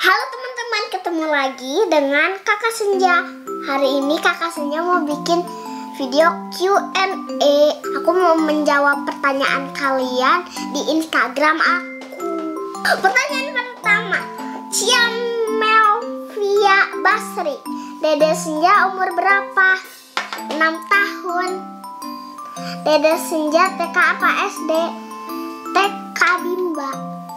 Halo teman-teman, ketemu lagi dengan Kakak Senja. Hari ini Kakak Senja mau bikin video Q&A. Aku mau menjawab pertanyaan kalian di Instagram aku. Pertanyaan pertama, Ciamelvia Basri. Dede Senja umur berapa? 6 tahun. Dede Senja TK apa SD? TK Bimba.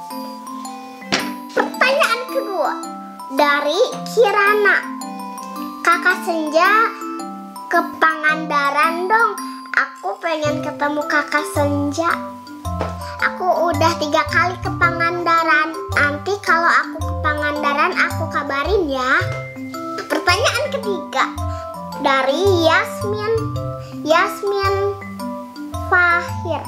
Pertanyaan kedua dari Kirana. Kakak Senja ke Pangandaran dong. Aku pengen ketemu Kakak Senja. Aku udah 3 kali ke Pangandaran. Nanti kalau aku ke Pangandaran aku kabarin ya. Pertanyaan ketiga dari Yasmin Fahir.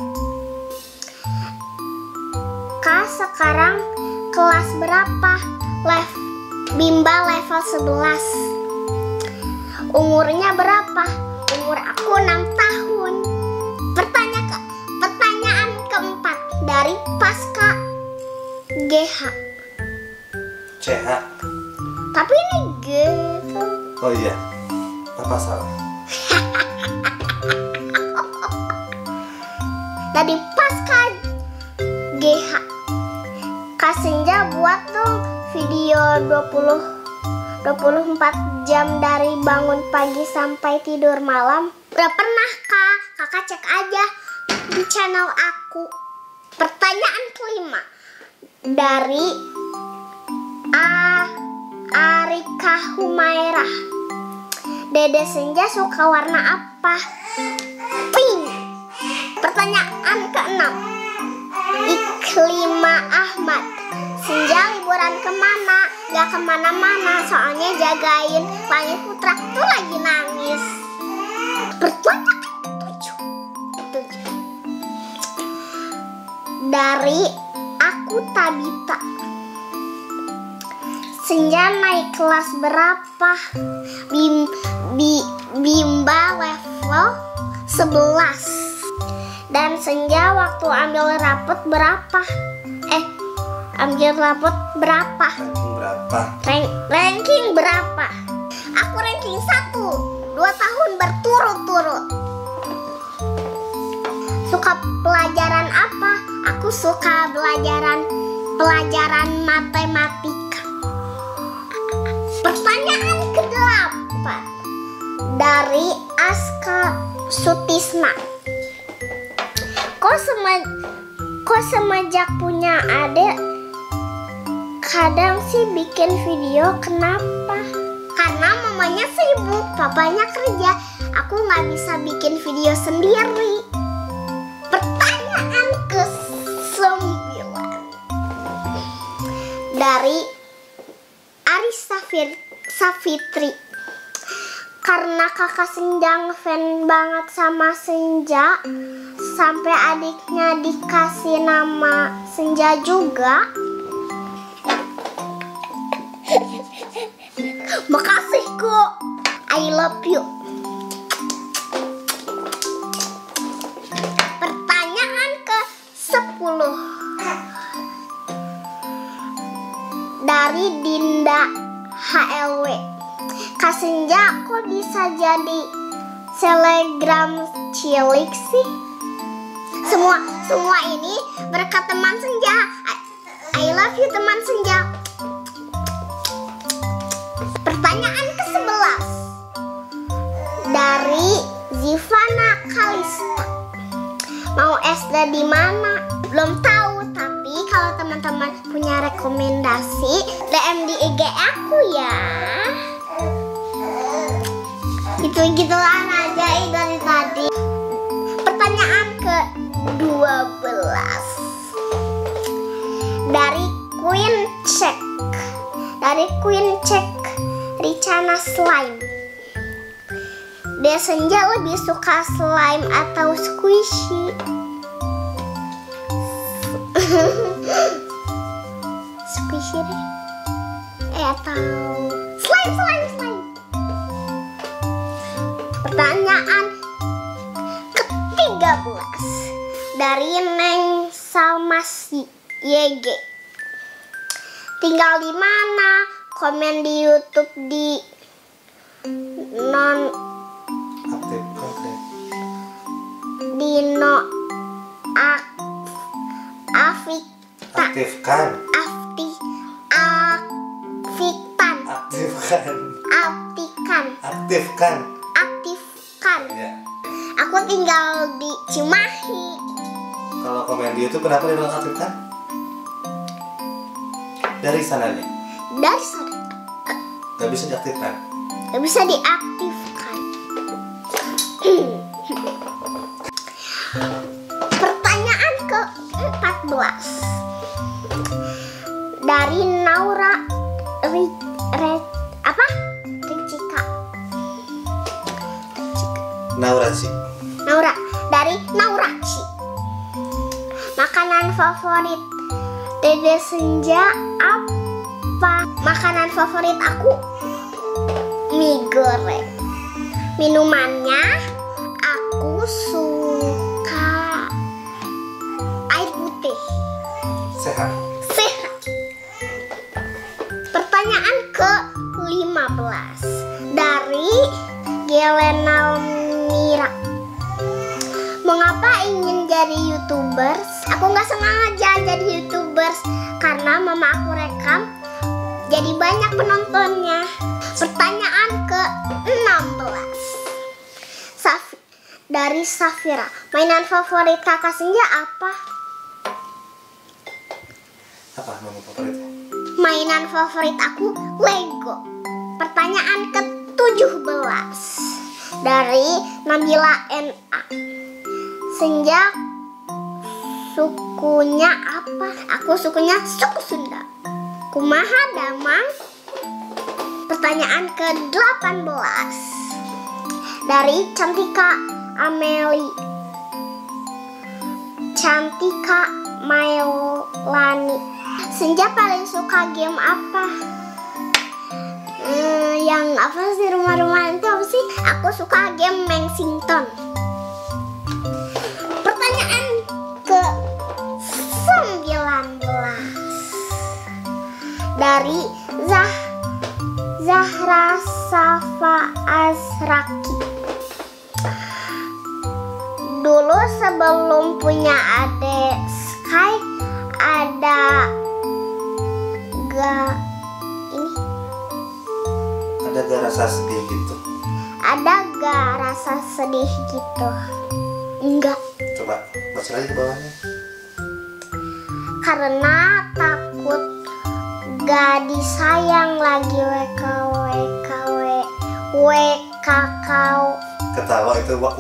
Kak sekarang kelas berapa? Bimba level 11. Umurnya berapa? Umur aku 6 tahun. Pertanyaan keempat dari Pasca GH. CH. Tapi ini G tuh. Oh iya, apa salah? Dari Pasca GH. Kak Senja buat dong video 24 jam dari bangun pagi sampai tidur malam. Udah pernah Kak, Kakak cek aja di channel aku. Pertanyaan kelima dari Arika Humairah. Dede Senja suka warna apa? Pink. Pertanyaan keenam, Iklima Ahmad. Senja liburan kemana? Gak kemana-mana, soalnya jagain Langit Putra tuh lagi nangis. Pertanyaan ketujuh dari Aku Tabita. Senja naik kelas berapa? Bimba level 11. Dan Senja waktu ambil rapot berapa? Ambil rapot berapa? Ranking berapa? Aku ranking 1 2 tahun berturut-turut. Suka pelajaran apa? Aku suka pelajaran matematika. Pertanyaan ke-8 dari Aska Sutisna. Kok semenjak punya adik kadang sih bikin video, kenapa? Karena mamanya sibuk, papanya kerja. Aku nggak bisa bikin video sendiri. Pertanyaan ke-9 dari Arisa Safitri. Karena Kakak Senja ngefans banget sama Senja, sampai adiknya dikasih nama Senja juga. Makasih kok, I love you. Pertanyaan ke-10 dari Dinda HLW. Kak Senja kok bisa jadi selebgram cilik sih? Semua ini berkat teman Senja. I love you teman Senja. Pertanyaan ke-11 dari Zivana Kalista. Mau SD di mana? Belum tahu, tapi kalau teman-teman punya rekomendasi, DM di IG aku ya. Gitu-gitulah aja dari tadi. Pertanyaan ke-12 dari Queen Check Ricana Slime. Dede Senja lebih suka slime atau squishy? Squishy deh. Atau slime. Pertanyaan ke-13 dari Neng Salmas YG. tinggal di mana? Komen di YouTube di non Aktifkan deh. di no Afik Aktifkan. Aktifkan. Ya. Aku tinggal di Cimahi. Kalau komen di YouTube kenapa dinonaktifkan? Dari sana nih. Dari sana Gak bisa diaktifkan. nggak bisa diaktifkan. Pertanyaan ke-14 dari Naura Ricika. Naura sih. Dari Nauraci. Makanan favorit Dede Senja apa? Makanan favorit aku mie goreng. Minumannya aku suka air putih. Sehat. Pertanyaan ke-15 dari Gelena Mira. Mengapa ingin jadi YouTubers? Aku nggak sengaja jadi YouTubers karena mama aku rekam, jadi banyak penontonnya. Pertanyaan ke-16 dari Safira. Mainan favorit kakak Senja apa? Apa nama favoritnya? Mainan favorit aku Lego. Pertanyaan ke-17 dari Nabila NA. Senja sukunya apa? Aku sukunya suku Sunda. Kumaha damang? Pertanyaan ke-18 dari Cantika Mailani. Senja paling suka game apa? Yang apa sih, rumah-rumahan itu apa sih? Aku suka game Mengsington. Pertanyaan ke-19 dari Zahra Safa Azraki. Dulu sebelum punya adik Sky ada gak rasa sedih gitu? Ada gak rasa sedih gitu? Enggak. Coba baca lagi ke bawahnya. Karena takut gak disayang lagi Ketawa itu wak.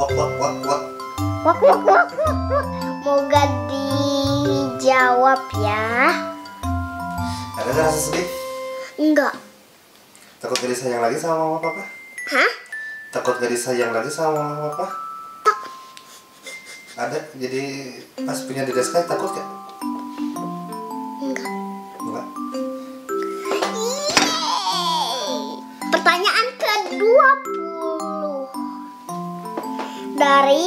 Moga dijawab ya. Ada gak rasa sedih? Enggak. Takut gak disayang lagi sama mama papa? Hah? Takut gak disayang lagi sama mama papa? Takut. Ada, jadi pas punya Dede Sky takut gak? Enggak. Enggak? Pertanyaan ke-20 dari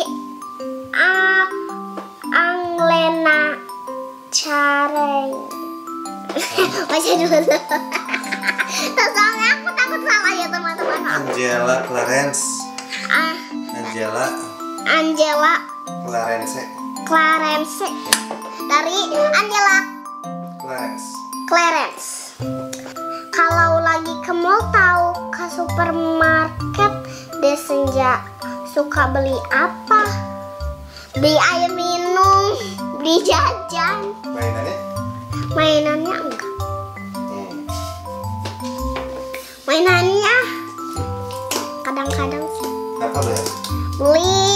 Anglena Careng. Baca dulu. Soalnya aku takut salah ya teman-teman. Angela Clarence. Angela Clarence. Dari Angela Clarence. Kalau lagi ke mall tahu ke supermarket Dede Senja suka beli apa? Beli air minum, beli jajan. Mainannya enggak. Mainannya kadang-kadang sih. Apa Beli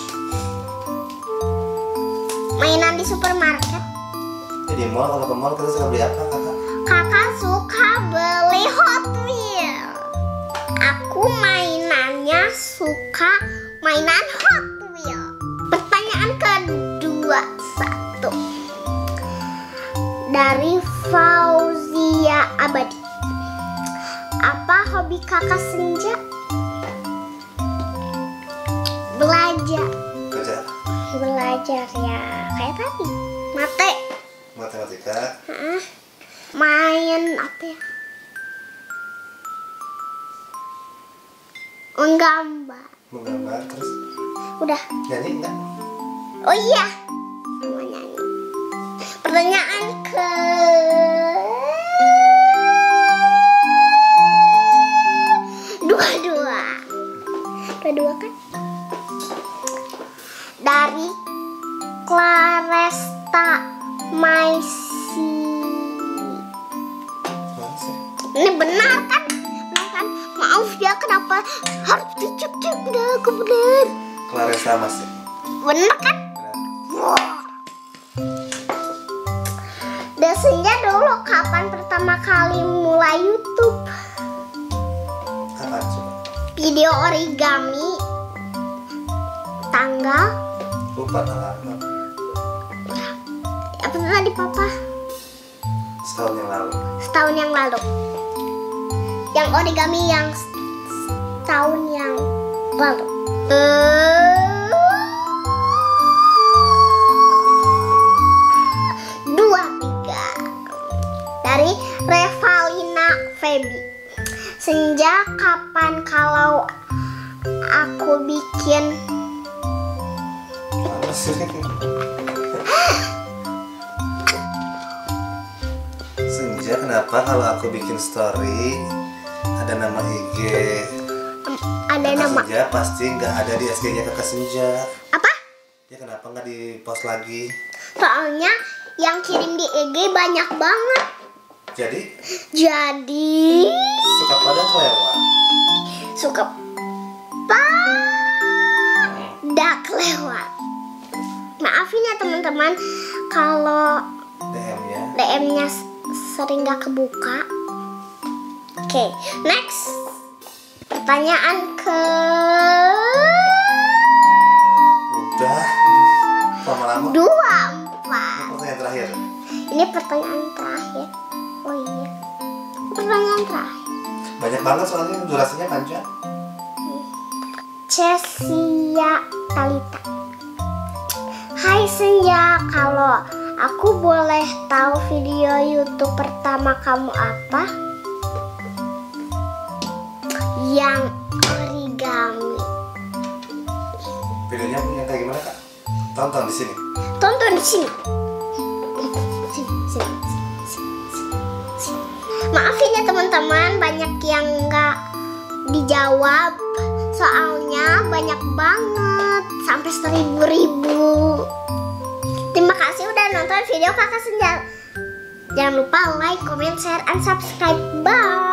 mainan di supermarket. Jadi mall, kalau ke mall kita suka beli apa kakak? Kakak suka beli Hot Wheels. Aku mainannya suka mainan Hot Wheels. Pertanyaan ke-21 dari Fauzia Abadi. Apa hobi kakak Senja? Belajar ya, kayak tadi matematika. Main apa ya? Menggambar. Menggambar terus Udah. nyanyi enggak? Oh iya, sama nyanyi. Pertanyaan ke dua kan? Dari Claresta Maisi. Ini benar kan? Benar kan? Maaf ya, kenapa harus dicek-cek? Udah aku benar. Claresta masih. Benar kan? Benar. Desanya dulu kapan pertama kali mulai YouTube? Kapan coba? Video origami. Tanggal? Lupa tanggal. Apa tadi papa? Setahun yang lalu. Setahun yang lalu. Yang origami yang setahun yang lalu. 2, 3. Dari Revalina Feby. Senja kapan kalau aku bikin Mana sih? Senja kenapa kalau aku bikin story ada nama IG ada Kakak nama Senja pasti nggak ada di SG-nya Kakak Senja. apa? Ya kenapa nggak di post lagi? Soalnya yang kirim di IG banyak banget. Jadi suka pada kelewat. Suka pada kelewat. Maafin ya teman-teman kalau DM-nya sering gak kebuka. Oke, next. Pertanyaan ke Udah lama-lama. 24. Pertanyaan terakhir. Ini pertanyaan terakhir. Oh iya, pertanyaan terakhir. Banyak banget soalnya durasinya panjang. Cesia Talita. Hai Senja, kalau aku boleh tahu video YouTube pertama kamu apa? Yang origami. Videonya yang kayak gimana Kak? Tonton di sini. Tonton di sini. Sini. Maafin ya teman-teman, banyak yang nggak dijawab. Soalnya banyak banget, sampai 1000. Terima kasih udah nonton video Kakak Senja. Jangan lupa like, comment, share, and subscribe. Bye.